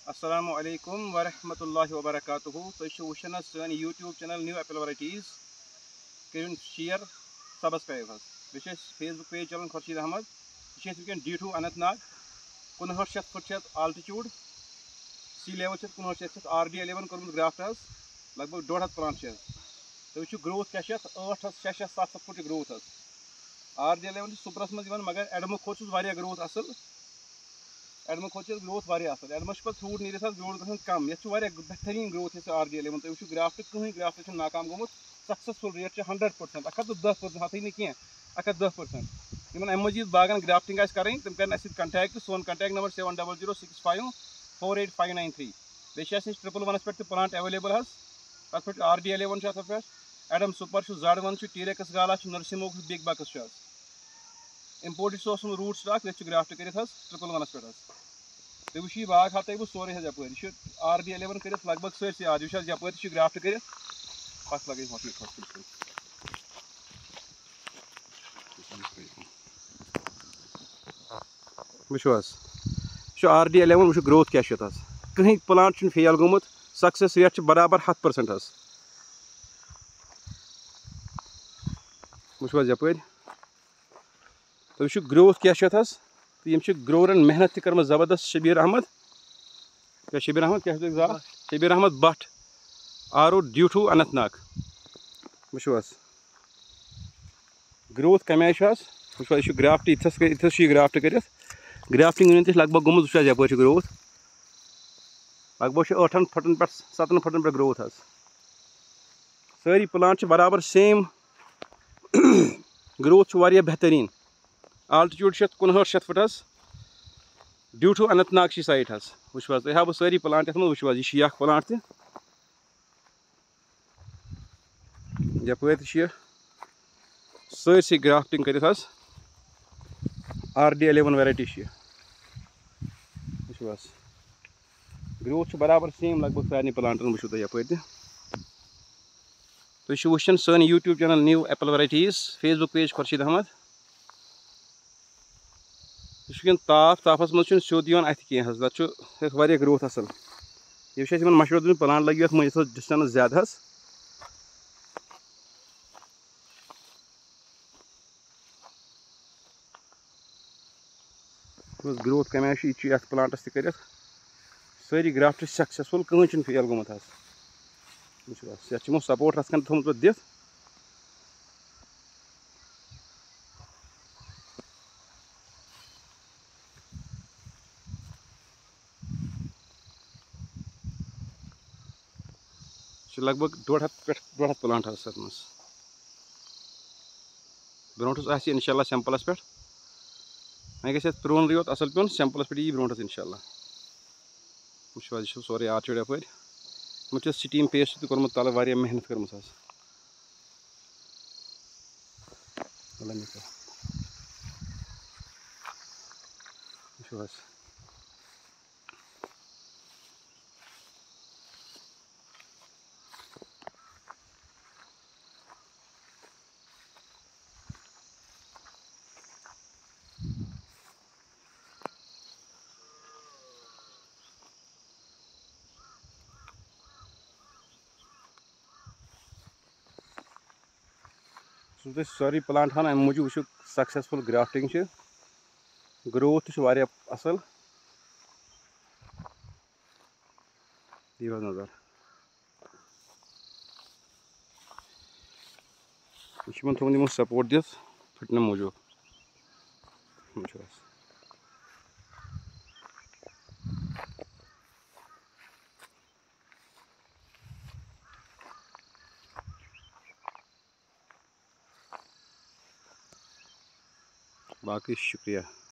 अस्सलामु अलैकुम वरहमतुल्लाहि वबरकातुहू। तुम वुचन सन YouTube channel new apple varieties करिन शेयर सब्सक्राइब बे फेसबुक पेज चलान खुर्शीद अहमद वैन D2 Anantnag 59 foot altitude sea level 59 RD11 कोर्मुत ग्राफ्ट लगभग 1.5 प्लांट तुम ग्रोथ क्या 8 6 7 फुट ग्रोथ RD11 सुपरस मज मगर एडमो खोत ग्रोथ असल एडमो खोत ग्रोथ असल एडमस फ्रूट नीर ग्रोथ ग कम ये बेहतरीन ग्रोथ RD11 तुम ग्राफ्ट कहीं ग्राफ्ट नाकाम गोमुत सक्सेसफुल रेट 100% 110% हथ नहीं 110% इन अम मजीद बागन ग्राफ्टिंग करें तुम कर कंटैक्ट सोन कंटैक्ट नंबर 7006548593 बे 111 पे प्लांट अवेलेबल तथ पे RD11 पे Adam super Z1 T rex Gala नरसिमो बिग बक्स इम्पोर्टेड सोस रूट स्टॉक ये ग्राफ्ट कर 111 पे तुम वो बाग हाथ बह सोरे यप RD11 कर लगभग सरसी आज यप ग्राफ्ट कर लगे वो RD11 वो ग्रोथ क्या कहीं प्लांट फेल गोमुत सक्सेस रेट बराबर 100% वो यप तुम ग्रोथ क्या यम ग्रोरन मेहनत तम ज़बरदस्त शबीर अहमद क्या शबीर अहमद भट्ट RO D2 अनंतनाग वो ग्रोथ कम आय वो ग्राफ्ट इथस ग्राफ्ट कर ग्राफ्टिंग लगभग गोमुत यप ग्रोथ लगभग 8 फुटन पे 7 फुटन पे ग्रोथ सारी प्लांट बराबर सेम ग्रोथ बेहतरीन altitude 59 foot D2 Anantnag site वो तुम हाव सारी प्लांट वो यह प्लांट यप सरसी ग्राफ्टिंग कर RD11 वैरायटी वो ग्रोथ बराबर सेम लगभग सारे प्लांटन वो यप तुम वुचन सन YouTube channel new apple varieties Facebook page Khurshid Ahmad यह ताप तापस मज सोद अथ कह ग्रोथ असल ये मशवर दिन प्लांट लगे मज डिस्टेंस ज्यादा ग्रोथ कम आय ये प्लांटस कर सारी ग्राफ्ट सक्सेसफुल कहीं फेल गोमुत वो सपोर्ट रस्कन थोमुत दिथ लगभग 1.5 प्लांट ब्रोस इंशाल्लाह सैंपलस पे वह गि प्रोनरी योत असल पे सैंपलस पे यी ब्रोस इंशाल्लाह वो सोरे आर्चर्ड यप स्टीम पेस्ट तोर्मुत तल वारिया मेहनत कर्मस सारी प्लांट हाँ अम मूजूब वो सक्सेसफुल ग्राफ्टिंग ग्रोथ असल नजर यह थोन सपोर्ट दिथ फटने मूजूब बाकी शुक्रिया।